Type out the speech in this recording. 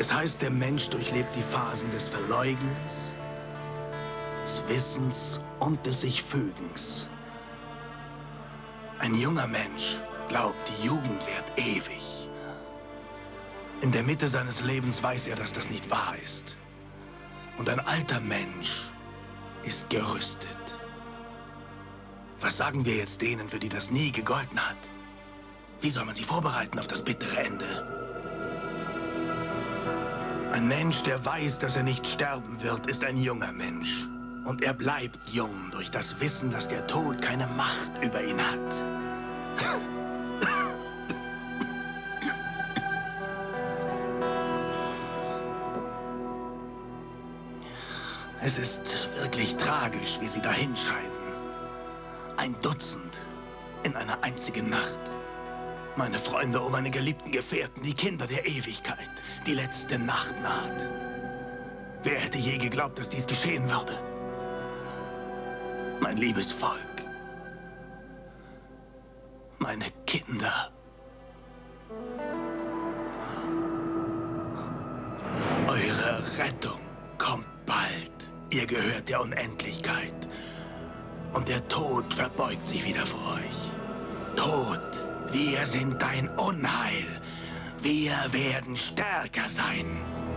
Es heißt, der Mensch durchlebt die Phasen des Verleugnens, des Wissens und des Sich-Fügens. Ein junger Mensch glaubt, die Jugend währt ewig. In der Mitte seines Lebens weiß er, dass das nicht wahr ist. Und ein alter Mensch ist gerüstet. Was sagen wir jetzt denen, für die das nie gegolten hat? Wie soll man sie vorbereiten auf das bittere Ende? Ein Mensch, der weiß, dass er nicht sterben wird, ist ein junger Mensch. Und er bleibt jung durch das Wissen, dass der Tod keine Macht über ihn hat. Es ist wirklich tragisch, wie sie dahinscheiden. 1 Dutzend in einer einzigen Nacht. Meine Freunde, oh meine geliebten Gefährten, die Kinder der Ewigkeit. Die letzte Nacht naht. Wer hätte je geglaubt, dass dies geschehen würde? Mein liebes Volk. Meine Kinder. Eure Rettung kommt bald. Ihr gehört der Unendlichkeit. Und der Tod verbeugt sich wieder vor euch. Tod, wir sind dein Unheil. Wir werden stärker sein.